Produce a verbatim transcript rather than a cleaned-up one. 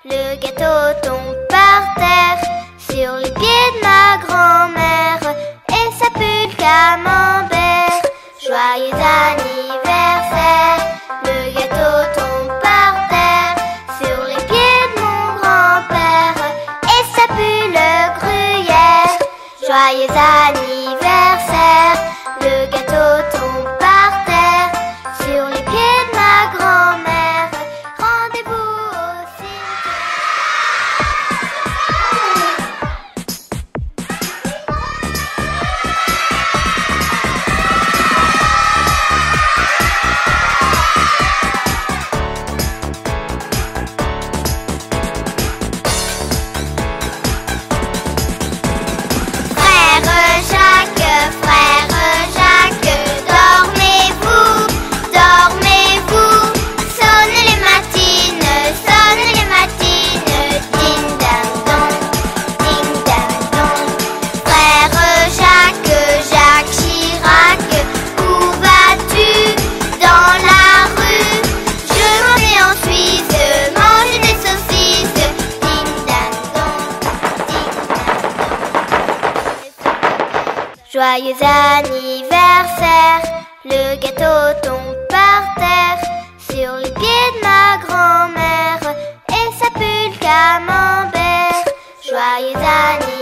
Le gâteau tombe par terre sur les pieds de ma grand-mère et ça pue le camembert. Joyeux anniversaire. Le gâteau tombe par terre sur les pieds de mon grand-père et ça pue le gruyère. Joyeux anniversaire. Le gâteau tombe par terre sur les pieds de ma grand-mère. Rendez-vous au cimetière. Frère Jacques, frère Jacques, dormez-vous, dormez-vous. Sonne les matines, sonne les matines, ding dang dong, ding dang dong. Frère Jacques, Jacques Chirac, où vas-tu? Dans la rue. Je m'en vais en Suisse, manger des saucisses, ding dang dong, ding dang dong. Joyeux anniversaire. Le gâteau tombe par terre sur les pieds de ma grand-mère et ça pue le camembert. Joyeux anniversaire.